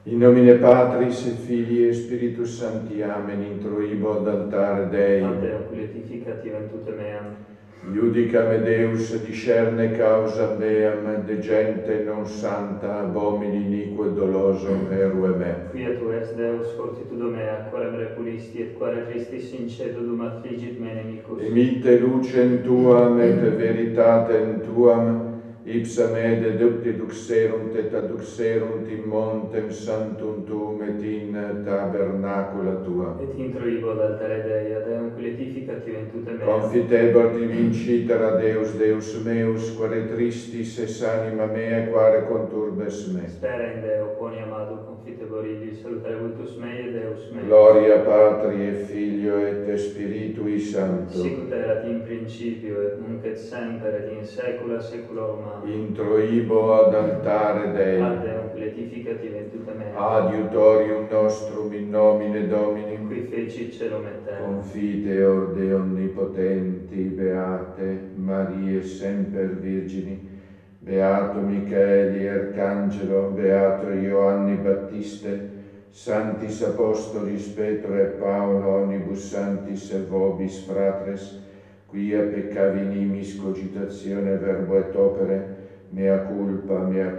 In nomine Patris et Filii et Spiritus Sancti, amen, introibo ad altare Dei. Ad Deum glorificati ventutem meam. Iudica me Deus, discerne causa meam, de gente non santa, abomini iniquo et doloso, erue me. Quia tu es Deus fortitudo mea, quorem repulisti et quare Christis in cedo dum affligit me nemicus. Emite lucem tuam et veritatem tuam, ipsa me deducti duxerunt et adduxerunt in montem sanctum tuum et in tabernacula tua. Et introibo ad altare Dei, ad Deum glorificati ventutem meam. Confitebor vincitera Deus, Deus meus, quare tristis es anima mea, quare conturbes me. Spera in Deo, quoni amado, confitebor illi, salutare vultus mei et Deus meus. Gloria Patri et Filio et Spiritui Sancto. Sicut erat in principio et nunc et semper et in saecula saeculorum. Amen. Introibo ad altare Dei. Ad Deum glorificati ventutem meam. Adiutorium nostrum in nomine Domini. Qui fecit celum et terram. Confiteor de omnipotenti, beate Marie semper Virgini, beato Michaeli Arcangelo, beato Ioanni Battiste, Sanctis Apostolis Petro et Paolo, omnibus sanctis et vobis fratres, quia peccavinimis cogitatione verbo et opere, mea culpa,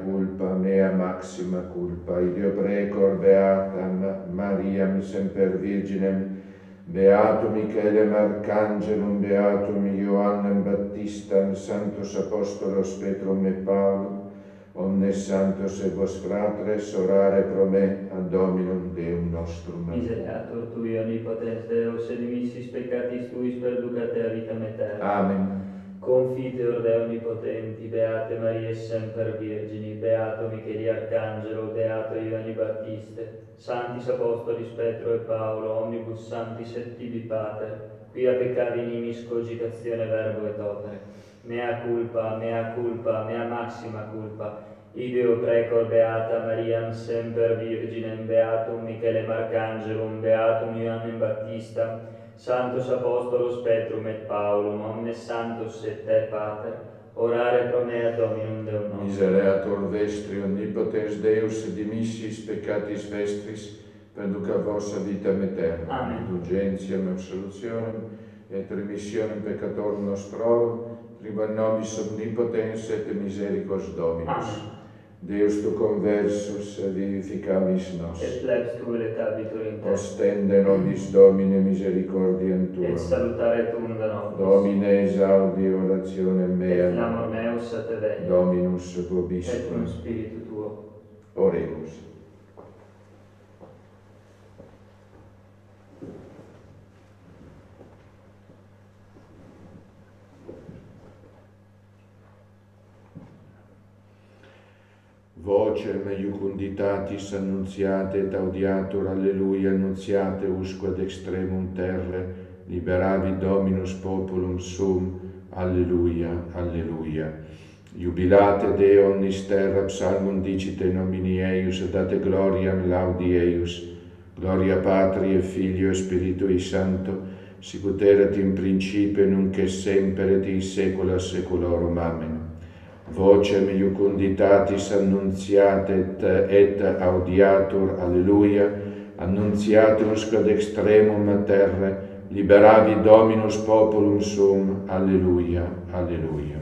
mea maxima culpa. Ideo precor beatam Mariam semper Virginem, beatum Michaelem Arcangelum, beatum Ioannem Baptistam, Sanctos Apostolos Petrum et Paulum, omnes santos et vos fratres, orare pro me ad Dominum Deum nostrum. Misereatur tui omnipotens Deus, et dimissis peccatis tuis perducate a vitam aeterna. Amen. Confiteor Dei omnipotenti, beate Marie semper Virgini, beato Micheli Arcangelo, beato Ioanni Battiste, Sanctis Apostolis Petro et Paolo, omnibus sanctis et tibi Pater, quia peccavi nimis cogitatione verbo et opere. Mea culpa, mea maxima culpa. Ideo precor beata Mariam semper Virginem, beatum Michelem Arcangelum, beatum Ioannem Baptistam, Sanctos Apostolos Petrum et Paulum, omnes santos et te, Pater, orare pro me ad Dominum Deum nostrum. Misereatur vestri omnipotens Deus, dimissis peccatis vestris, perduca vos a vitam aeterna. Amen. Indulgentiam, absolutionem et remissionem peccatorum nostrorum, triba nobis omnipotens et misericors Dominus. Amen. Deus tu conversus vivificamis nos. Et plebs tu veletabitur in te. Ostende nobis Domine misericordiam Et tuam. salutare tunda nobis. Domine esaudi orationem Et meam. clamor meus a te veni. Dominus Et vobiscum. cum spiritu tuo. Oremus. Vocem iucunditatis annunziate et audiatur, alleluia, annunziate usque ad extremum terre, liberavi Dominus populum sum, alleluia, alleluia. Jubilate Deo omnis terra, psalmum dicite nomini eius, et date gloriam laudi eius. Gloria Patri et Filio et Spiritui Sancto, sicut erat in principio, nunc et semper et in saecula saeculorum. Amen. Vocem iucunditatis annunziate et audiatur, alleluia, annunziate usque ad extremum terre, liberavi Dominus populum sum, alleluia, alleluia.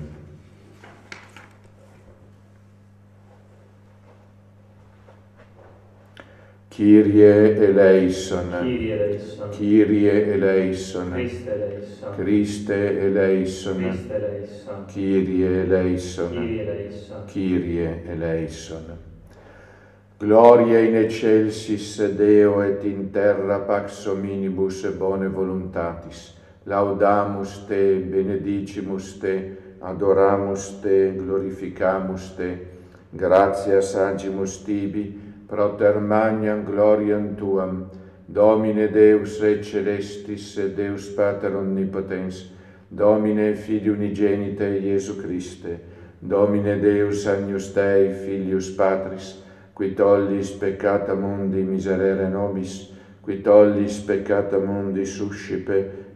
Kyrie eleison, Kyrie eleison. Kyrie eleison, Christe eleison. Christe eleison, Christe eleison. Kyrie eleison, Kyrie eleison. Kyrie eleison. Gloria in excelsis Deo et in terra pax hominibus bone voluntatis. Laudamus te, benedicimus te, adoramus te, glorificamus te. Gratias agimus tibi, proter magnam gloriam tuam, Domine Deus Re celestis, Deus Pater omnipotens, Domine Filii unigenite Iesu Christe, Domine Deus agnus Dei, Filius Patris, qui tollis peccata mundi miserere nobis, qui tollis peccata mundi suscipe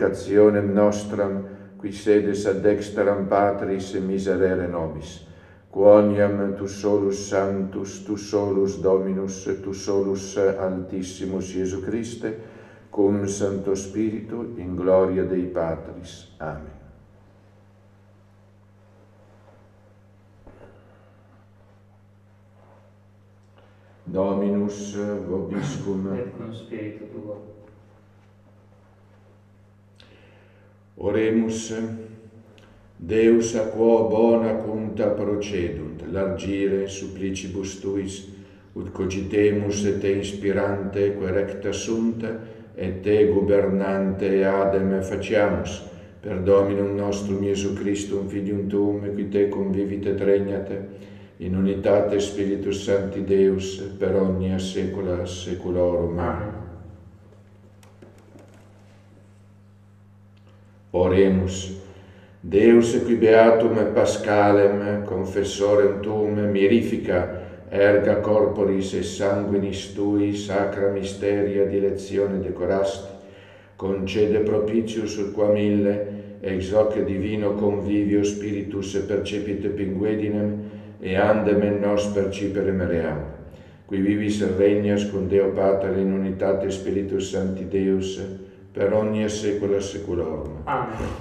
deprecationem nostram, qui sedes ad dexteram Patris miserere nobis. quoniam tu solus sanctus, tu solus Dominus, tu solus Altissimus Iesu Christe, cum Santo Spiritu, in gloria Dei Patris. Amen. Dominus vobiscum. Et cum spiritu tuo. Oremus. Deus a quo bona cunta procedunt, largire supplicibus tuis, ut cogitemus te inspirante querecta sunt, et te gubernante adem faciamus, per Dominum nostrum Iesu Christum, Filium Tuum, qui te convivit et regnat, in unitate Spiritus Sancti Deus, per omnia saecula saeculorum. Amen. Oremus. Deus qui beatum Paschalem, confessorem tuum, mirifica erga corporis et sanguinis tui sacra mysteria dilectione decorasti, concede propitius ut quam ille, ex hoc divino convivio spiritus percepit pinguedinem, e andem in nos perciperem ream, qui vivis et regnas cum Deo Pater in unitate Spiritus Sancti Deus, per omnia saecula saeculorum. Amen.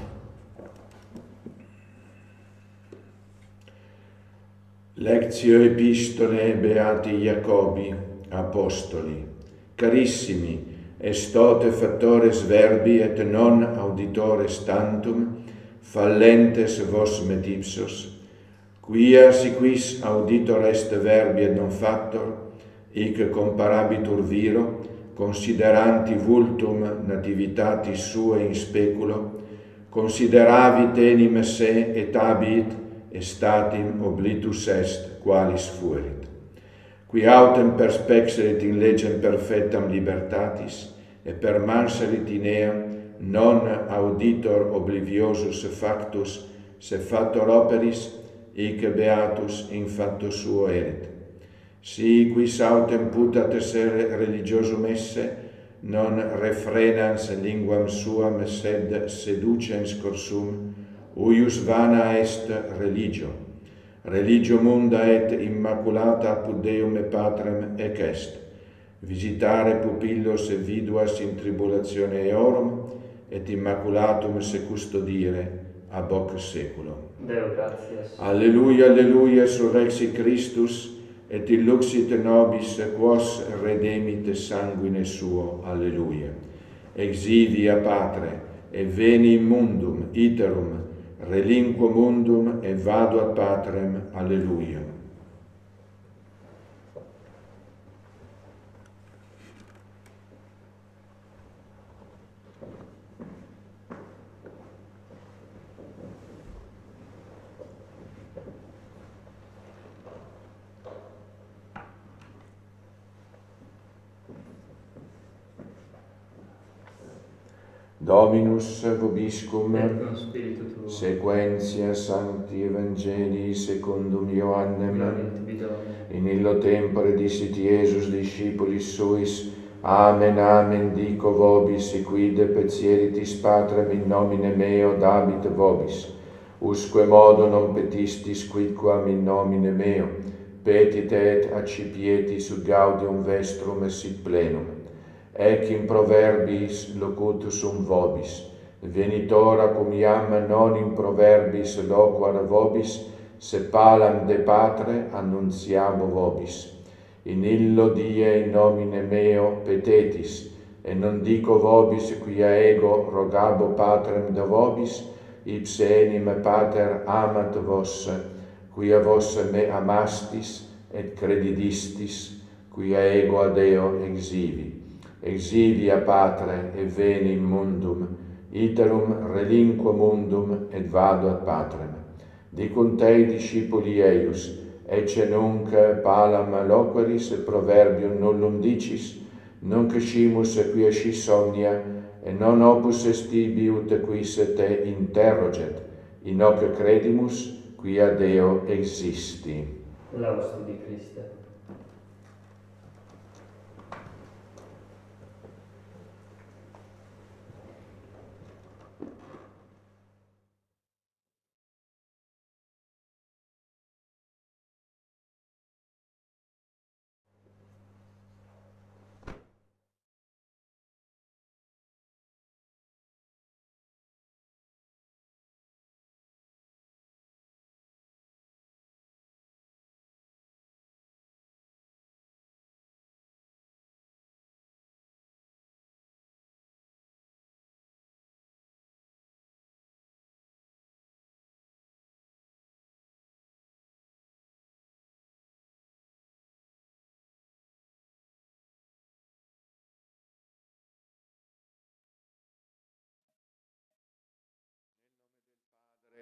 Lectio Epistolae Beati Jacobi, Apostoli. Carissimi, estote factores verbi et non auditores tantum, fallentes vos metipsos, quia si quis auditor est verbi et non factor, hic comparabitur viro, consideranti vultum nativitatis suae in speculo, consideravit enim se et abiit, statim oblitus est, qualis fuerit. Qui autem perspexerit in legem perfectam libertatis, et permanserit in ea, non auditor obliviosus factus, se factor operis, hic beatus in facto suo erit. Si quis autem putat essere religiosum esse, non refrenans linguam suam, sed seducens corsum, uius vana est religio. Religio munda et immaculata apud Deum et Patrem ec est. Visitare pupillos et viduas in tribulatione eorum, et immaculatum se custodire ab hoc saeculum. Deo gratias. Alleluia, alleluia, surrexit Christus, et illuxit nobis quos redemit sanguine suo. Alleluia. Exivia Patre, et veni in mundum, iterum, relinquo mundum et vado ad Patrem. Alleluia. Dominus vobiscum, Et cum spiritu tuo. sequentia Sancti Evangelii secundum Ioannem. Gloria tibi, Domine. In illo tempore dicit Iesus discipulis suis, Amen, amen, dico vobis, quid petieritis Patrem in nomine meo dabit vobis. Usque modo non petistis quidquam in nomine meo, petit et accipietis ut gaudium vestrum sit plenum. Ec in proverbis locutus sum vobis, venitora cum iam non in proverbis loquar vobis, se palam de Patre annuntiamo vobis. In illo die in nomine meo petetis, e non dico vobis quia ego rogabo Patrem de vobis, ipse enim Pater amat vos, quia vos me amastis et credidistis, quia ego ad Deo exivi. Exivia Patre, et veni in mundum, iterum relinquo mundum, et vado ad Patrem. Dicunt ei discipuli eius, ecce nunc palam loqueris et proverbium nullum dicis, nunc scimus quia scis omnia, et non opus est ibi ut quis te interroget, in hoc credimus, quia Deo existi. Laus tibi, Christe.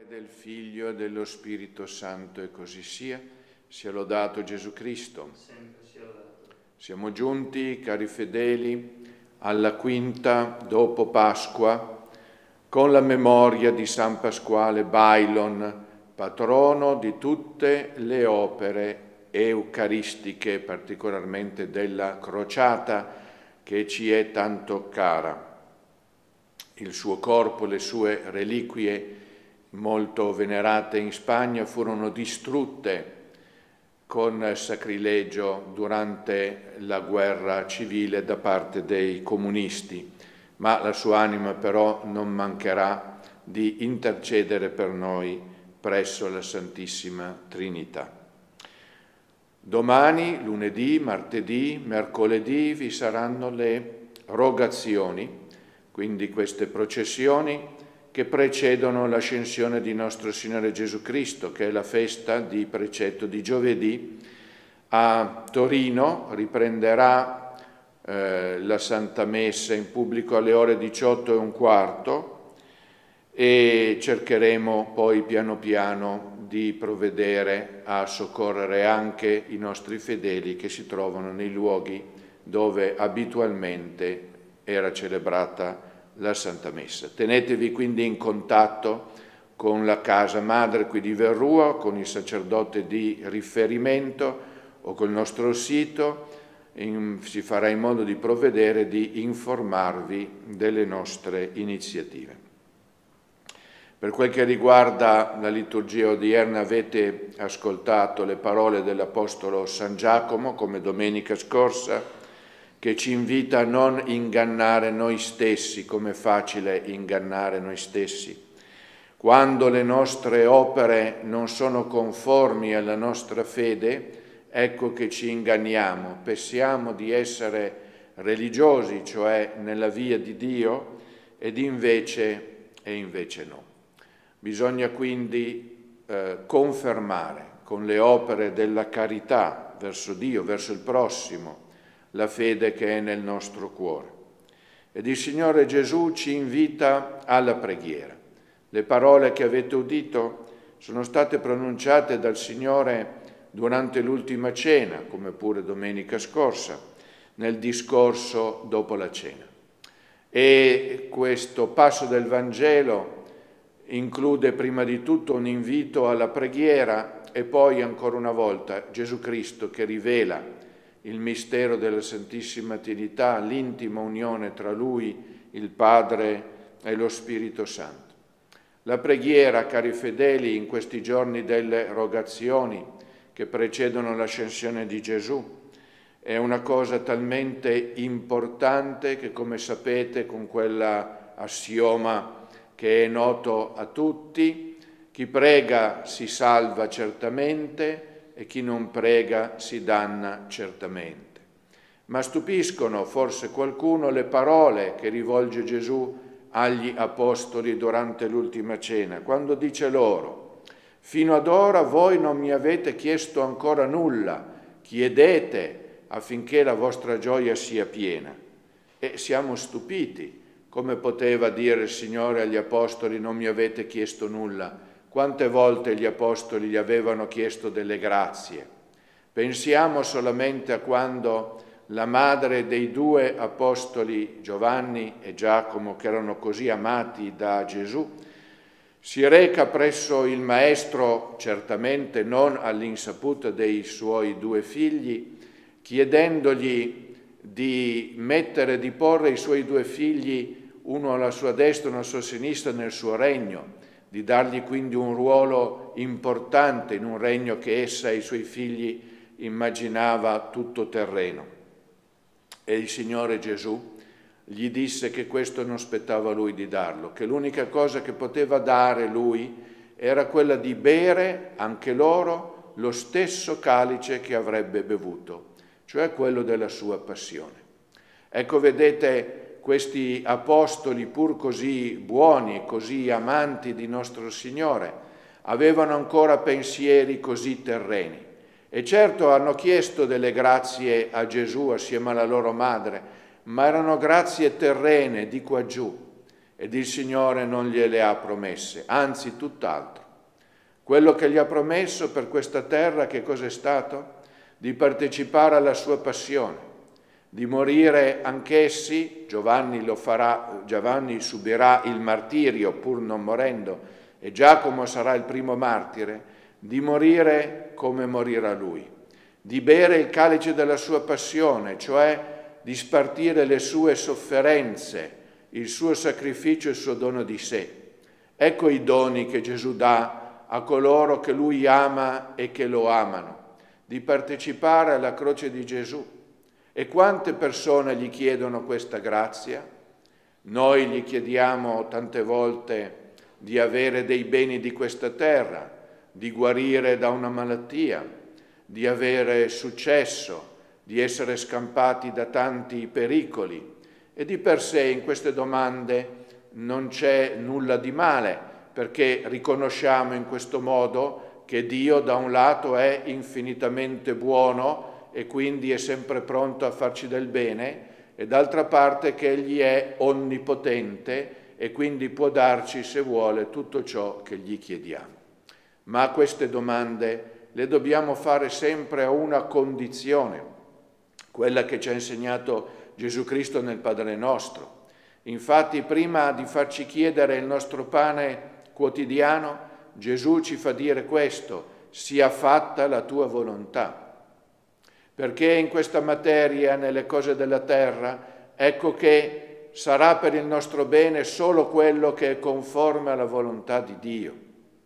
Del Figlio e dello Spirito Santo, e così sia. Sia lodato Gesù Cristo. Sempre sia lodato. Siamo giunti, cari fedeli, alla quinta dopo Pasqua, con la memoria di San Pasquale Bailon, patrono di tutte le opere eucaristiche, particolarmente della crociata, che ci è tanto cara. Il suo corpo, le sue reliquie, molto venerate in Spagna, furono distrutte con sacrilegio durante la guerra civile da parte dei comunisti, ma la sua anima però non mancherà di intercedere per noi presso la Santissima Trinità. Domani, lunedì, martedì, mercoledì vi saranno le rogazioni, quindi queste processioni che precedono l'ascensione di nostro Signore Gesù Cristo, che è la festa di precetto di giovedì. A Torino riprenderà la Santa Messa in pubblico alle ore 18:15 e cercheremo poi piano piano di provvedere a soccorrere anche i nostri fedeli che si trovano nei luoghi dove abitualmente era celebrata la Santa Messa. Tenetevi quindi in contatto con la casa madre qui di Verrua, con il sacerdote di riferimento o col nostro sito, si farà in modo di provvedere di informarvi delle nostre iniziative. Per quel che riguarda la liturgia odierna, avete ascoltato le parole dell'Apostolo San Giacomo, come domenica scorsa, che ci invita a non ingannare noi stessi, come è facile ingannare noi stessi. Quando le nostre opere non sono conformi alla nostra fede, ecco che ci inganniamo, pensiamo di essere religiosi, cioè nella via di Dio, ed invece no. Bisogna quindi confermare con le opere della carità verso Dio, verso il prossimo, la fede che è nel nostro cuore. Ed il Signore Gesù ci invita alla preghiera. Le parole che avete udito sono state pronunciate dal Signore durante l'ultima cena, come pure domenica scorsa, nel discorso dopo la cena. E questo passo del Vangelo include prima di tutto un invito alla preghiera e poi ancora una volta Gesù Cristo che rivela il mistero della Santissima Trinità, l'intima unione tra Lui, il Padre e lo Spirito Santo. La preghiera, cari fedeli, in questi giorni delle rogazioni che precedono l'ascensione di Gesù, è una cosa talmente importante che, come sapete, con quell'assioma che è noto a tutti, chi prega si salva certamente, e chi non prega si danna certamente. Ma stupiscono forse qualcuno le parole che rivolge Gesù agli apostoli durante l'ultima cena, quando dice loro: «Fino ad ora voi non mi avete chiesto ancora nulla, chiedete affinché la vostra gioia sia piena». E siamo stupiti. Come poteva dire il Signore agli apostoli: «Non mi avete chiesto nulla»? Quante volte gli apostoli gli avevano chiesto delle grazie. Pensiamo solamente a quando la madre dei due apostoli, Giovanni e Giacomo, che erano così amati da Gesù, si reca presso il Maestro, certamente non all'insaputa dei suoi due figli, chiedendogli di porre i suoi due figli, uno alla sua destra e uno alla sua sinistra, nel suo regno, di dargli quindi un ruolo importante in un regno che essa e i suoi figli immaginava tutto terreno. E il Signore Gesù gli disse che questo non spettava a lui di darlo, che l'unica cosa che poteva dare lui era quella di bere anche loro lo stesso calice che avrebbe bevuto, cioè quello della sua passione. Ecco, vedete, questi apostoli, pur così buoni, così amanti di nostro Signore, avevano ancora pensieri così terreni. E certo hanno chiesto delle grazie a Gesù assieme alla loro madre, ma erano grazie terrene di qua giù. ed il Signore non gliele ha promesse, anzi tutt'altro. Quello che gli ha promesso per questa terra che cos'è stato? Di partecipare alla sua passione, di morire anch'essi, Giovanni subirà il martirio pur non morendo, e Giacomo sarà il primo martire, di morire come morirà lui, di bere il calice della sua passione, cioè di spartire le sue sofferenze, il suo sacrificio e il suo dono di sé. Ecco i doni che Gesù dà a coloro che Lui ama e che lo amano, di partecipare alla croce di Gesù. E quante persone gli chiedono questa grazia? Noi gli chiediamo tante volte di avere dei beni di questa terra, di guarire da una malattia, di avere successo, di essere scampati da tanti pericoli. E di per sé in queste domande non c'è nulla di male, perché riconosciamo in questo modo che Dio da un lato è infinitamente buono e quindi è sempre pronto a farci del bene, e d'altra parte che Egli è onnipotente e quindi può darci, se vuole, tutto ciò che gli chiediamo. Ma queste domande le dobbiamo fare sempre a una condizione, quella che ci ha insegnato Gesù Cristo nel Padre Nostro. Infatti, prima di farci chiedere il nostro pane quotidiano, Gesù ci fa dire questo: sia fatta la tua volontà. Perché in questa materia, nelle cose della terra, ecco che sarà per il nostro bene solo quello che è conforme alla volontà di Dio.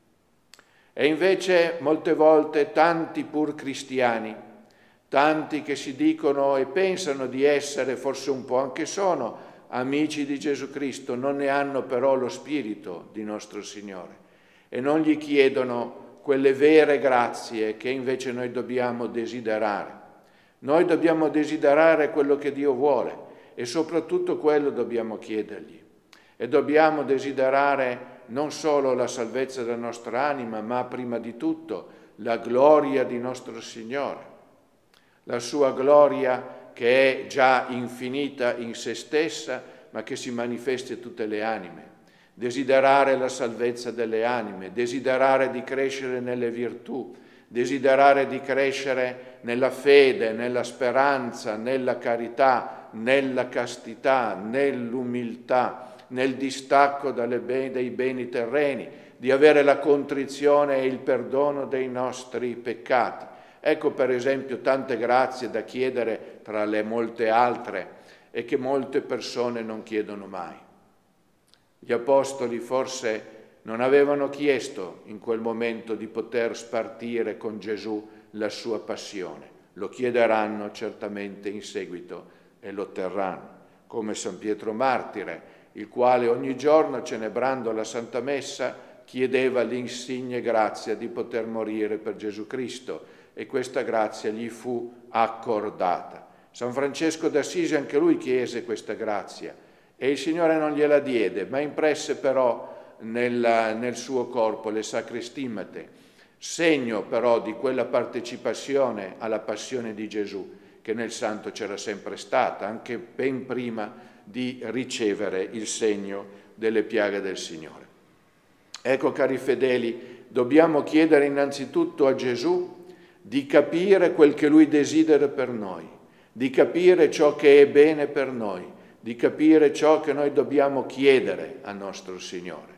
E invece molte volte tanti pur cristiani, tanti che si dicono e pensano di essere, forse un po' anche sono, amici di Gesù Cristo, non ne hanno però lo spirito di nostro Signore e non gli chiedono quelle vere grazie che invece noi dobbiamo desiderare. Noi dobbiamo desiderare quello che Dio vuole e soprattutto quello dobbiamo chiedergli. E dobbiamo desiderare non solo la salvezza della nostra anima, ma prima di tutto la gloria di nostro Signore. La sua gloria che è già infinita in se stessa, ma che si manifesta in tutte le anime. Desiderare la salvezza delle anime, desiderare di crescere nelle virtù, desiderare di crescere nella fede, nella speranza, nella carità, nella castità, nell'umiltà, nel distacco dei beni terreni, di avere la contrizione e il perdono dei nostri peccati. Ecco per esempio tante grazie da chiedere tra le molte altre e che molte persone non chiedono mai. Gli apostoli forse non avevano chiesto in quel momento di poter spartire con Gesù la sua passione. Lo chiederanno certamente in seguito e lo otterranno, come San Pietro Martire, il quale ogni giorno, celebrando la Santa Messa, chiedeva l'insigne grazia di poter morire per Gesù Cristo, e questa grazia gli fu accordata. San Francesco d'Assisi anche lui chiese questa grazia e il Signore non gliela diede, ma impresse però nel suo corpo le sacre stimmate, segno però di quella partecipazione alla passione di Gesù che nel santo c'era sempre stata, anche ben prima di ricevere il segno delle piaghe del Signore. Ecco, cari fedeli, dobbiamo chiedere innanzitutto a Gesù di capire quel che Lui desidera per noi, di capire ciò che è bene per noi, di capire ciò che noi dobbiamo chiedere al nostro Signore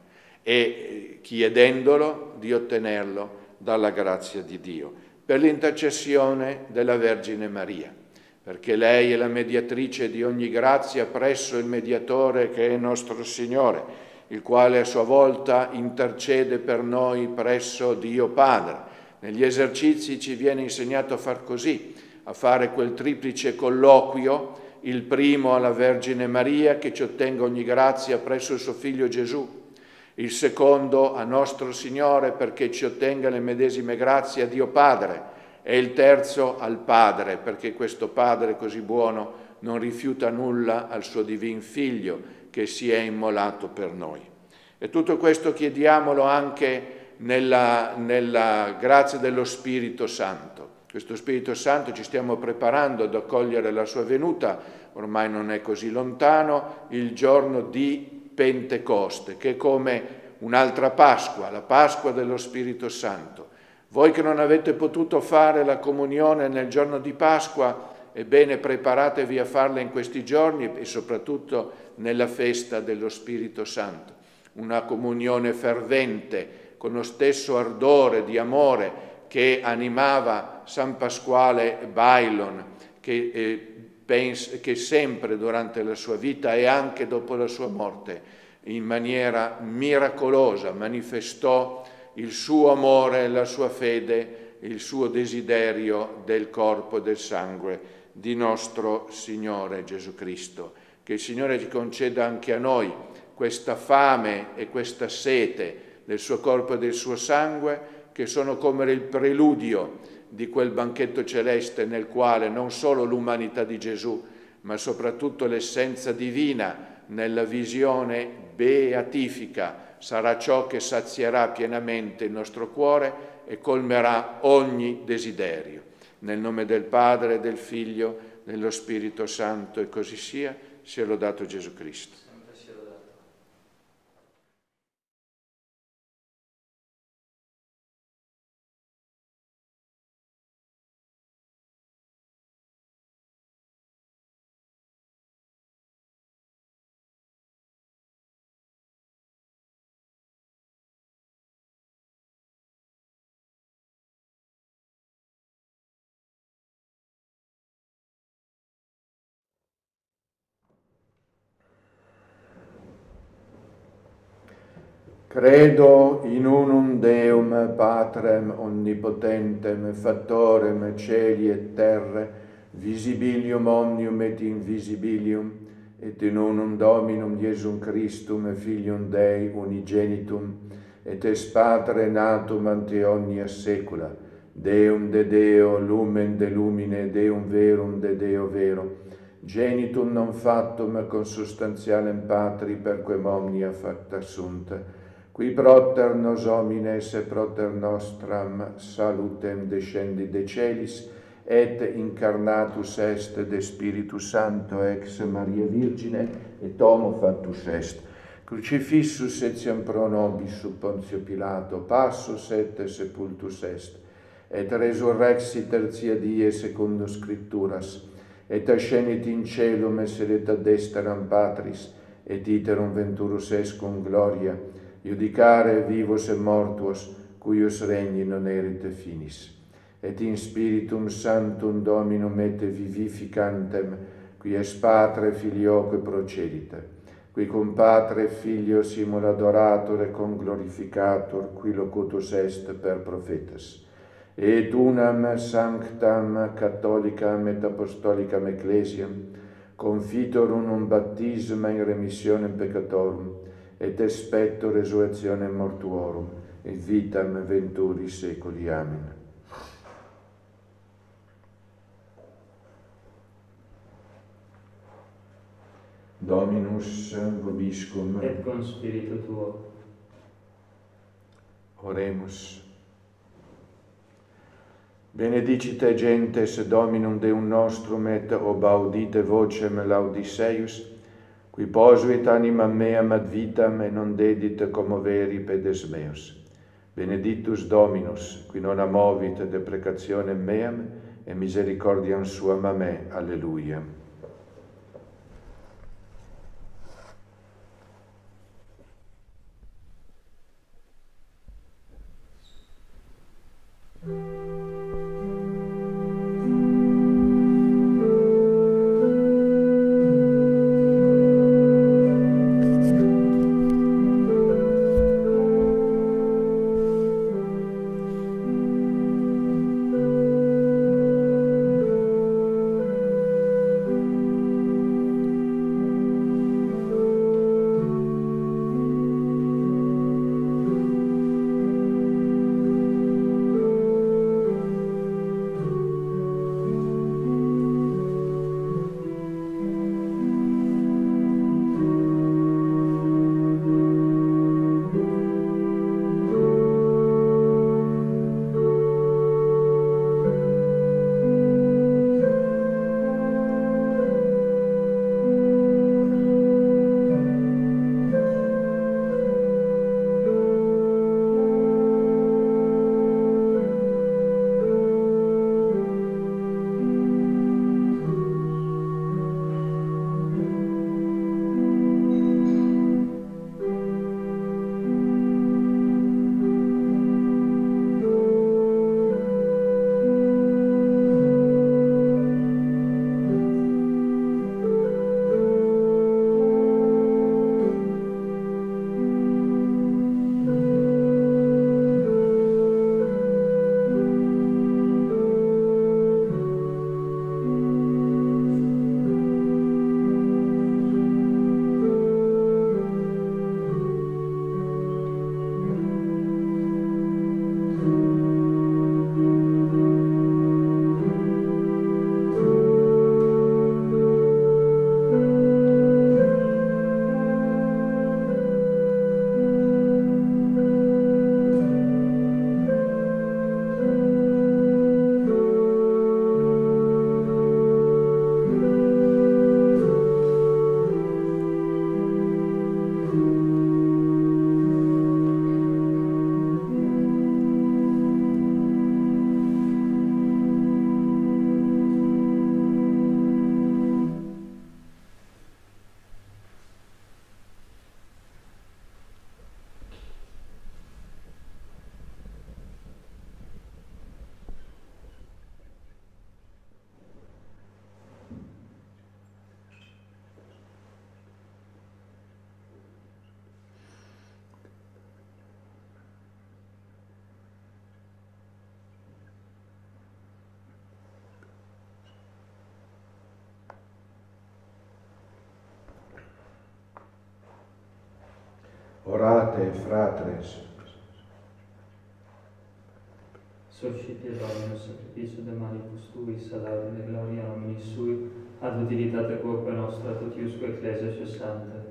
e chiedendolo di ottenerlo dalla grazia di Dio, per l'intercessione della Vergine Maria, perché lei è la mediatrice di ogni grazia presso il mediatore che è nostro Signore, il quale a sua volta intercede per noi presso Dio Padre. Negli esercizi ci viene insegnato a far così, a fare quel triplice colloquio, il primo alla Vergine Maria che ci ottenga ogni grazia presso il suo Figlio Gesù, il secondo a nostro Signore perché ci ottenga le medesime grazie a Dio Padre, e il terzo al Padre perché questo Padre così buono non rifiuta nulla al suo divin Figlio che si è immolato per noi. E tutto questo chiediamolo anche nella grazia dello Spirito Santo. Questo Spirito Santo ci stiamo preparando ad accogliere la sua venuta, ormai non è così lontano, il giorno di Pentecoste, che è come un'altra Pasqua, la Pasqua dello Spirito Santo. Voi che non avete potuto fare la comunione nel giorno di Pasqua, ebbene preparatevi a farla in questi giorni e soprattutto nella festa dello Spirito Santo. Una comunione fervente, con lo stesso ardore di amore che animava San Pasquale Bailon, che sempre durante la sua vita e anche dopo la sua morte in maniera miracolosa manifestò il suo amore, la sua fede, il suo desiderio del corpo e del sangue di nostro Signore Gesù Cristo. Che il Signore ci conceda anche a noi questa fame e questa sete del suo corpo e del suo sangue, che sono come il preludio di quel banchetto celeste nel quale non solo l'umanità di Gesù, ma soprattutto l'essenza divina nella visione beatifica sarà ciò che sazierà pienamente il nostro cuore e colmerà ogni desiderio. Nel nome del Padre, del Figlio, dello Spirito Santo, e così sia lodato Gesù Cristo. Credo in unum Deum Patrem omnipotentem, factorem celi et terre, visibilium omnium et invisibilium, et in unum Dominum Iesum Christum, Filium Dei unigenitum, et es Patre natum ante omnia saecula, Deum de Deo, lumen de lumine, Deum verum de Deo vero, genitum non factum consubstantialem Patri perquem omnia facta sunt, qui proter nos homines e proter nostram salutem descendi de celis, et incarnatus est de Spiritus Sancto ex Maria Virgine, et homo factus est. Crucifissus etiam pro nobis sub Pontio Pilato, passus et sepultus est, et resurrexit tertia die secundo Scripturas, et ascendit in celum et sedet ad dexteram Patris, et iterum venturus est cum gloria, iudicare vivos et mortuos, cuius regni non erite finis. Et in Spiritum Sanctum Dominum et vivificantem, qui es Patre Filioque procedite, qui cum Patre Filio simul adorator et conglorificator, qui locutus est per prophetas. Et unam sanctam catholicam et apostolicam ecclesiam, confitor unum baptisma in remissionem peccatorum, et expecto resurrectionem mortuorum, et vitam venturi seculi. Amen. Dominus vobiscum. Et con spiritu tuo. Oremus. Benedicite gentes Dominum Deum nostrum et obaudite vocem laudiseius, qui posuit animam meam ad vitam et non dedit commoveri pedes meus. Benedictus Dominus, qui non amovit deprecationem meam et misericordiam suam a me. Alleluia. Orate, fratres. Suscite Dominus sacrificio de manibus tui, salvavi de gloria nomini sui, ad utilitate corpo nostra, totiusque ecclesia cessante.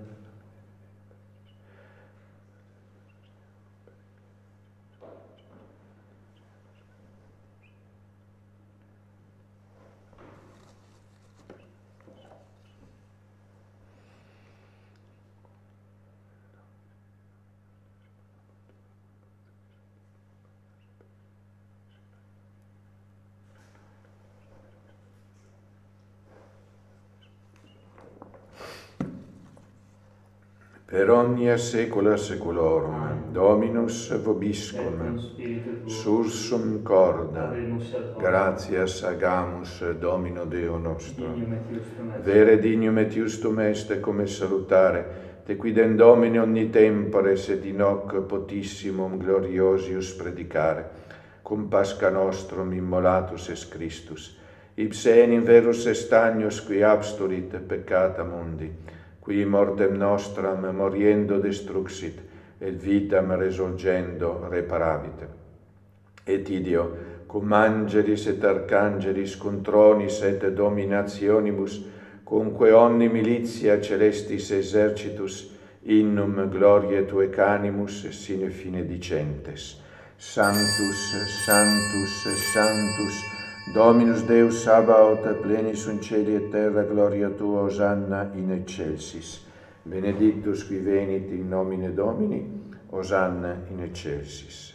Per omnia saecula saeculorum, Amen. Dominus Et vobiscum, cum spiritu tuo, sursum corda, habemus ad hoc, gratias agamus Domino Deo nostro. dignum et iustum est. Vere dignum et iustum est, come salutare, te quidem Domine omni tempores et in hoc potissimum gloriosius predicare, cum Pascha nostrum immolatus est Christus, ipse enim verus est agnus qui absturit peccata mundi, qui mortem nostram moriendo destruxit, et vitam resurgendo reparavit. Et ideo, cum angelis et arcangelis, cum tronis et dominationibus, cumque omni militia celestis exercitus, innum gloriae Tuae canimus sine fine dicentes. Sanctus, Sanctus, Sanctus, Dominus Deus Sabaoth, plenis sunt celi et terra, gloria Tua, Hosanna in excelsis. Benedictus qui venit in nomine Domini, Hosanna in excelsis.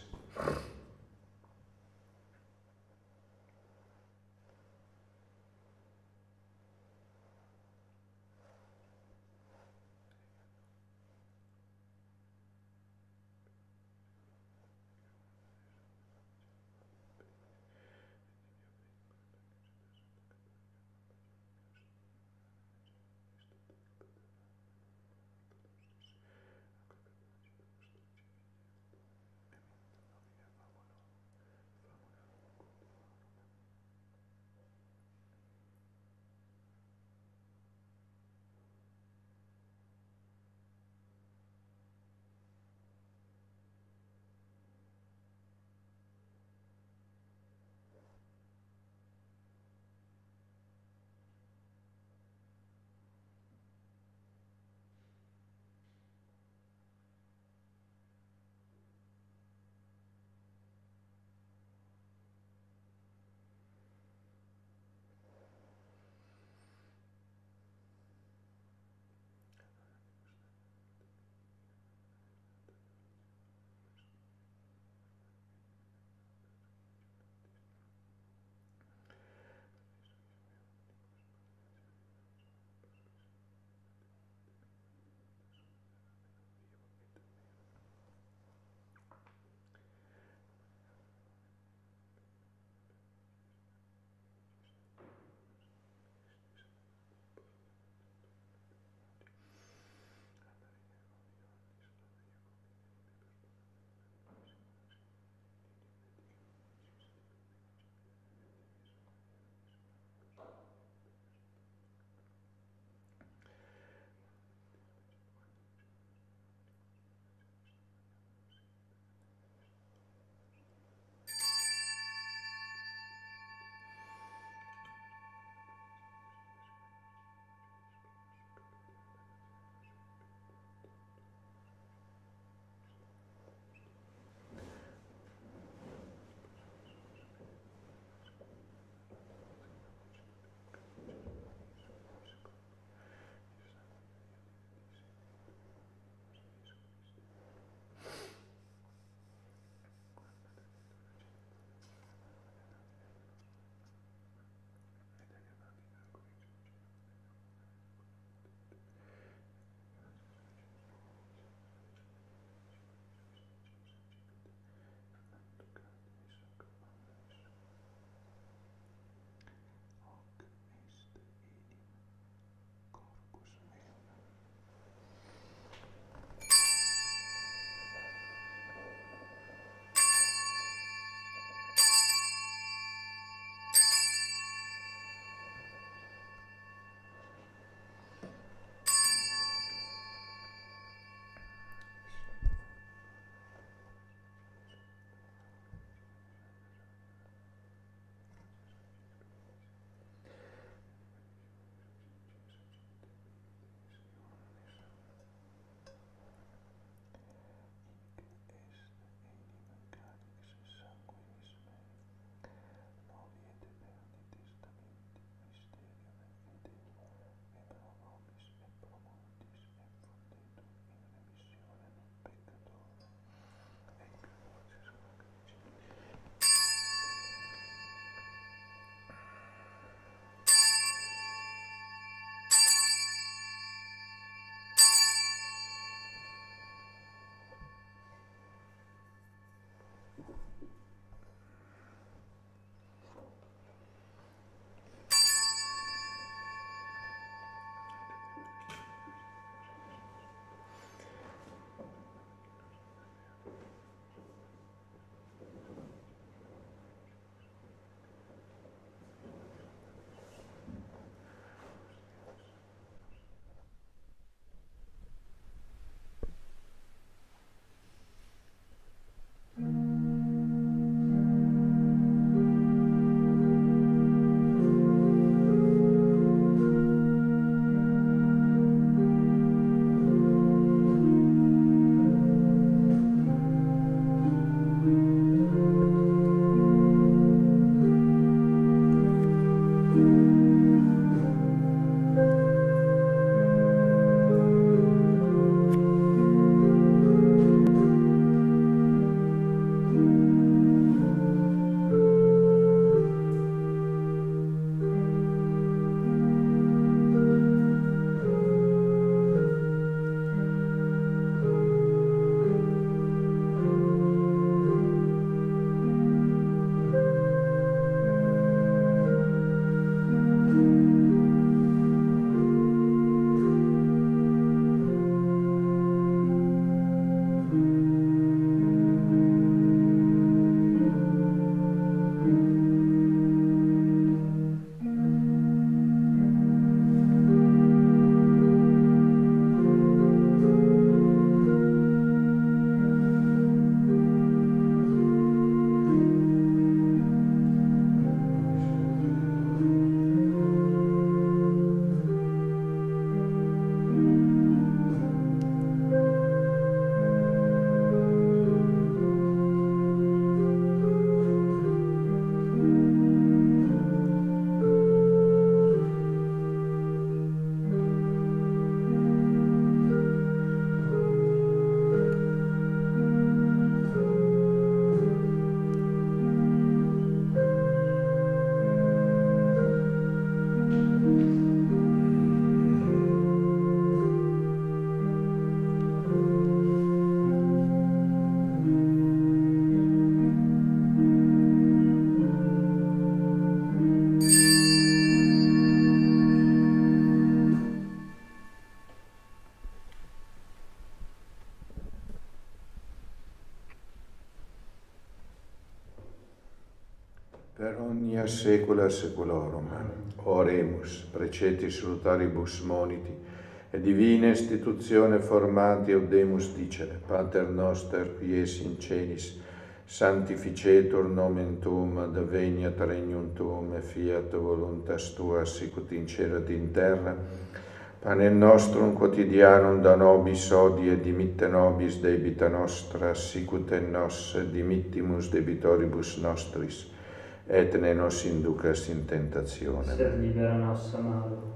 per omnia saecula saeculorum. Oremus, precetis salutaris moniti, e divina institutione formati audemus dicere, Pater noster, qui es in celis, sanctificetur nomen tuum, adveniat regnum tuum, e fiat voluntas tua, sicut in cielo et in terra. Panem nostrum quotidianum da nobis hodie, et dimitte nobis debita nostra, sicut et nos dimittimus debitoribus nostris, et ne nos inducas in tentationem, sed libera nos a malo.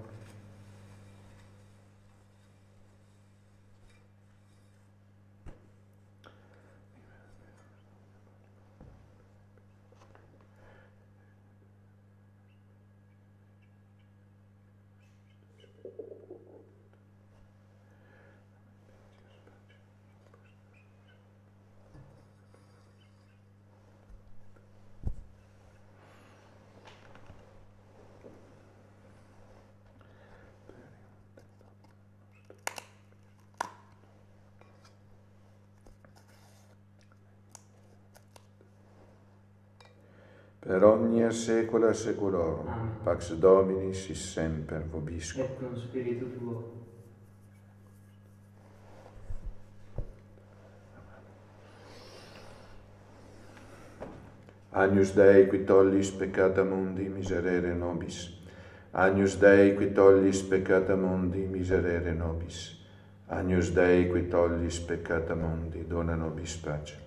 per omnia saecula saeculorum. Amen. Pax Domini sis semper vobiscum. Et con spiritu tuo. Agnus Dei qui tollis peccata mundi, miserere nobis. Agnus Dei qui tollis peccata mundi, miserere nobis. Agnus Dei qui tollis peccata mundi, dona nobis pace.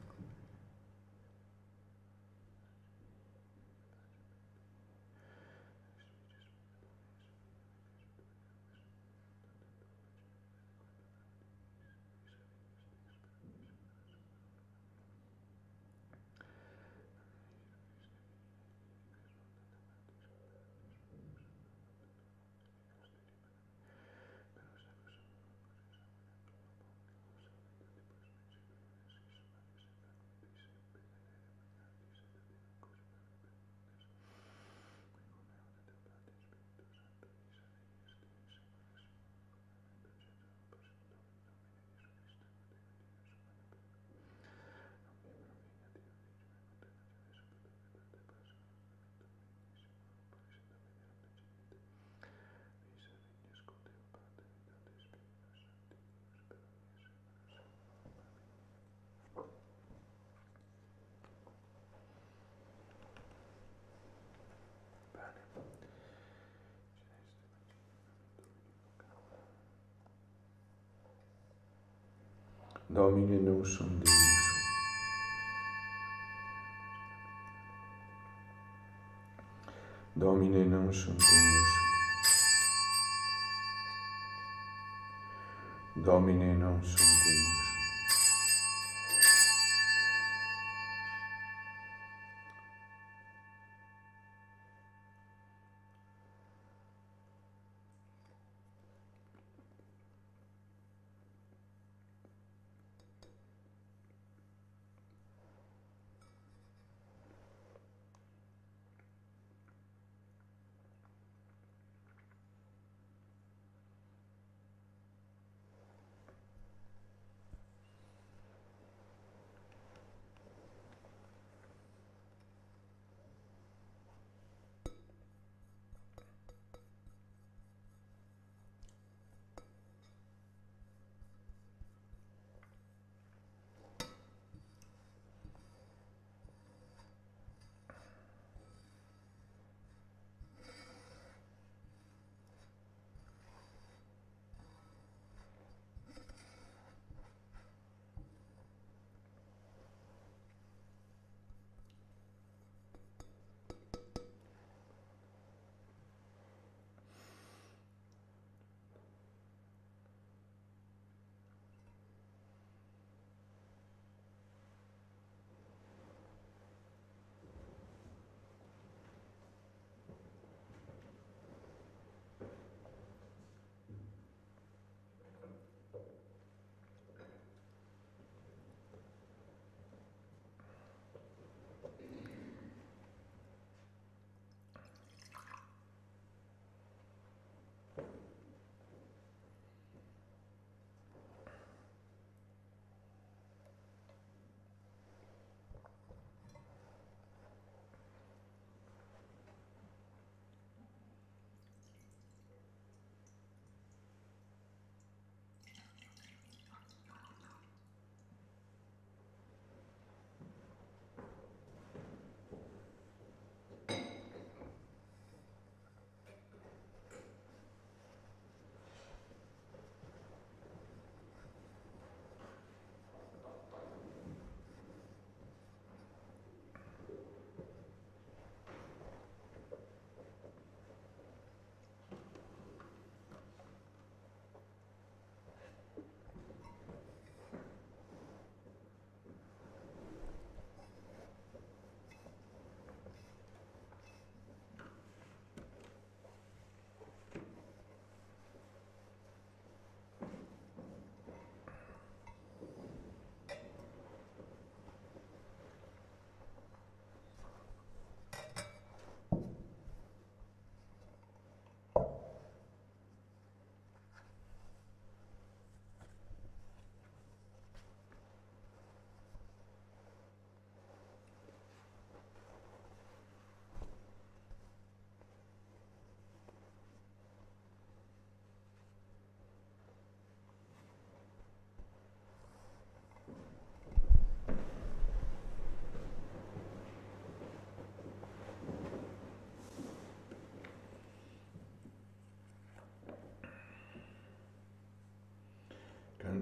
Domine non sum Deus. Domine non sum Deus. Domine non sum Deus.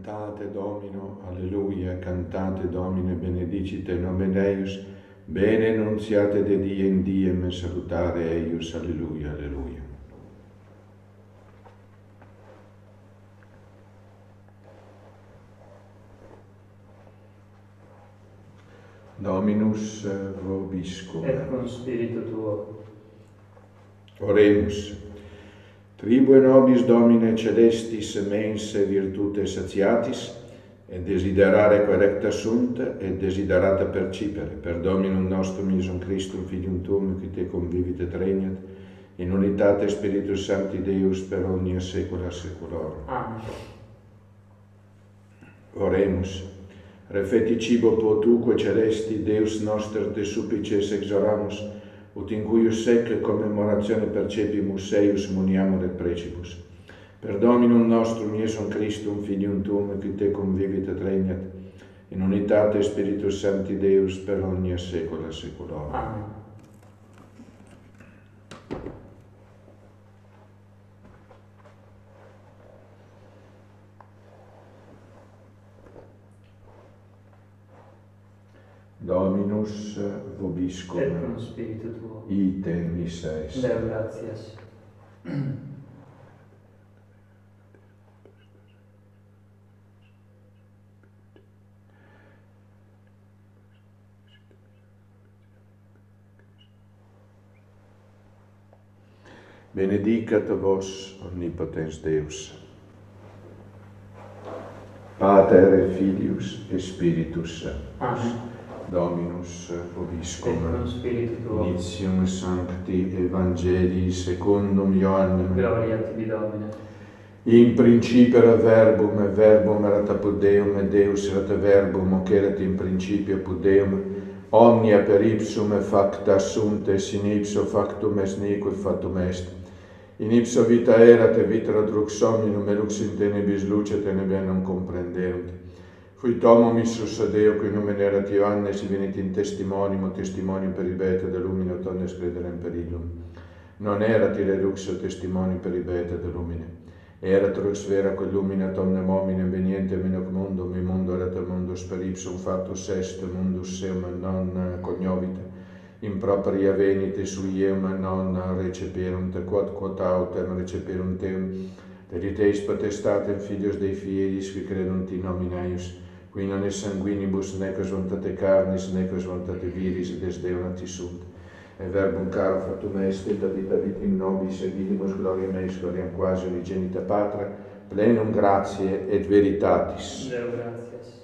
Cantate Domino, alleluia, cantate Domine, benedicite nomen eius, bene nunziate de die in diem, salutare eius, alleluia, alleluia. Dominus vobiscum. Et con spiritu tuo. Oremus. Tribue nobis Domine celestis mense virtute satiatis, et desiderare correcta sunt, et desiderata percipere, per Dominum nostrum Iesum Christum, Filium Tuum, qui te convivit et regnat, in unitate Spiritus Sancti Deus per omnia saecula saeculorum. Amen. Oremus. Refeticibo potuque celesti, Deus noster te supplices exoramus, ut in cuius sec commemoratione percepimus eius muniamur et precibus. Per Dominum nostrum Iesum Christum, Filium Tuum, qui te convivit et regnat, in unitate Spiritus Sancti Deus per omnia saecula saeculorum. Amen. Dominus vobiscum. Et con spiritu tuo. Ite missa est. Deo gratias. Benedicat vos omnipotens Deus, Pater et Filius et Spiritus Sanctus. Amen. Dominus Et vobiscum. con spiritu tuo. Initium Sancti Evangelii secundum Ioannem. Gloria tibi Domine. In principio era verbum, et verbum erat apud Deum, et Deus erat verbum, hoc erat in principio apud Deum. Omnia per ipsum et facta sunt, et in ipso factum est neque fatum est. In ipso vita erat, et vita lux hominum, et lux in tenebris lucet, et nebia non comprenderunt. Fuit homo issus a Deo, qui numen erat Ioannes, venit in testimonium, testimonium peribet, de lumine omnes crederem per illum. Non erat ille luxo testimonium peribet de lumine. Erat lux vera quod luminat omnem hominem veniente menoc mundum, in mundo erat mundus per ipsum factus est, mundus eum non cognovit. In propria venit sui eum non receperunt, quod autem receperunt eum. Dediteis potestatem filios Dei fielis, qui credunt in nomine eius, qui non est sanguinibus, necos voluntate carnis, necos voluntate viris, et est Deo nati sunt. Et verbum caro fatum est, et habita vitim nobis, et vidimus gloria meis, gloriam quasi unigenita Patra, plenum gratiae et veritatis. Deo gratias.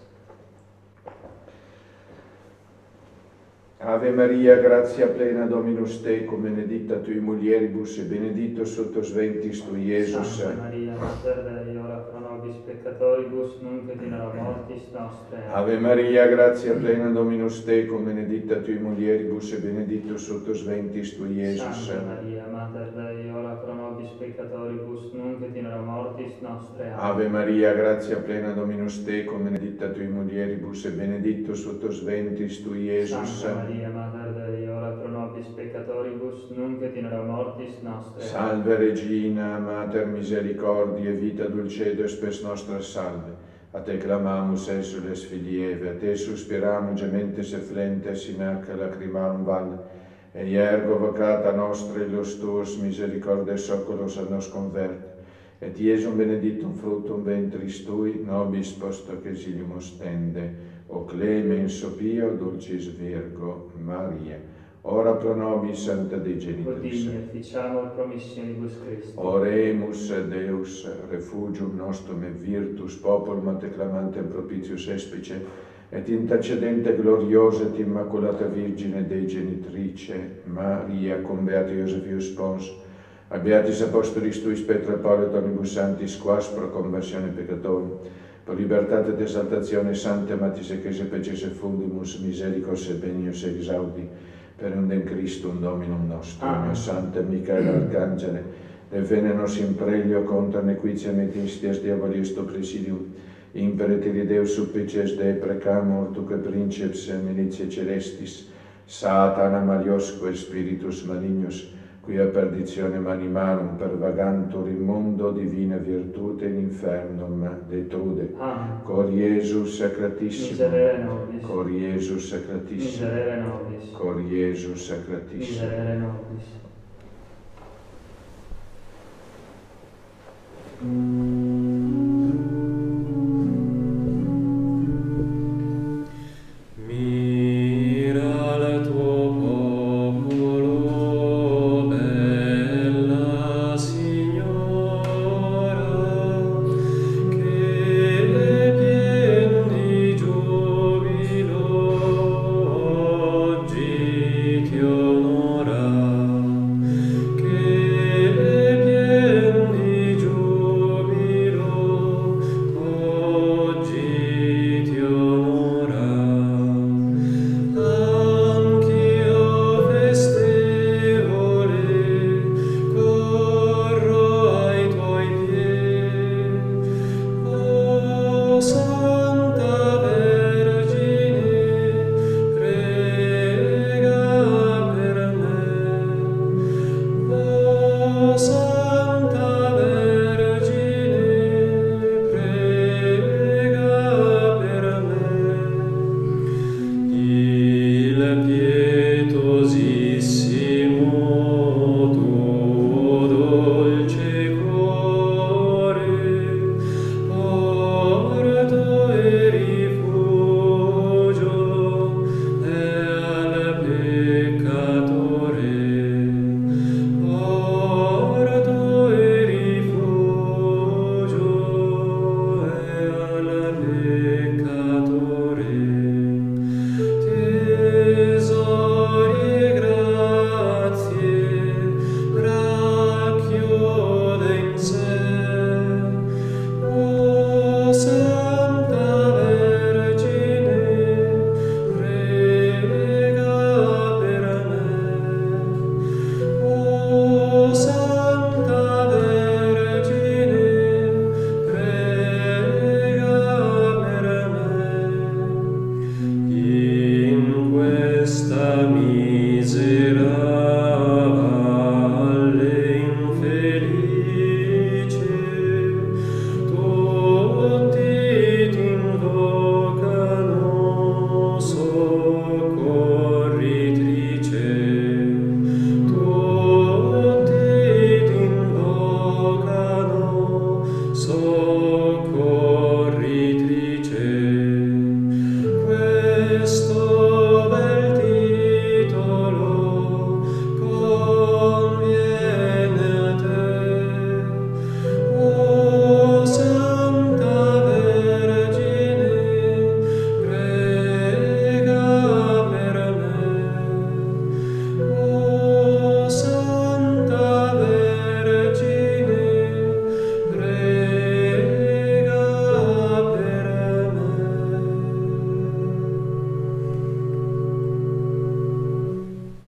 Ave Maria, gratia plena Dominus tecum, benedicta tui mulieribus, et benedictus fructus ventris tui, Iesus. Santa Maria, Mater Dei, ora pro nobis peccatoribus, nunc et in hora mortis nostre. Ave Maria, gratia plena Dominus tecum, benedicta tui mulieribus, et benedictus fructus ventris tui, Iesus. Santa Maria, Mater Dei, ora pro nobis peccatoribus, nunc et in hora mortis nostre. Ave Maria, gratia plena Dominus tecum, benedicta tui mulieribus, et benedictus fructus ventris tui, Iesus. Santa Maria, Mater Dei, ora pro nobis peccatoribus, nunc et in hora mortis nostre. Salve Regina, Mater misericordiae, vita dulcedo spes nostra salve. A te clamamus exules filii Eve, a te suspiramus gementes et flentes in hac lacrimarum valle. E ergo vocata nostra illos tuos misericordes oculos a nos converte. Et Iesum benedictum fructum ventris tui, nobis post hoc exilium ostende. O clemens, o pio, dulcis Virgo Maria, ora pro nobis Sancta Dei Genitrix. Odigne, ficiamur promissionibus Christi. Oremus Deus, refugium nostrum et virtus populum te clamantem propitius espice, et intercedente gloriosa et immaculata Virgine Dei Genitrice, Maria, cum beati Iosefius Pons, a beatis apostolis tuis Petra et Paolo et omnibus sanctis, quas pro conversione peccatorum, pro libertate et exaltatione Sancte Matis Ecclesiae Peces et Fundimus, misericors et benius exaudi, per undem Christum Dominum nostrum. Amen. Sancte Michael Arcangele, defende nos in prelio contra nequitiam et instias diabolis tu presidium, imperitiri Deus supplices Dei precamur, tuque princeps militiae celestis, Satana maliosque spiritus malignus, quia perditionem animalum per vagantur in mundo divina virtute in infernum detrude. Amen. Cor Iesus sacratissimo. Miserere nobis. Cor Iesus sacratissimo. Miserere nobis. Cor Iesus sacratissimo. Miserere nobis.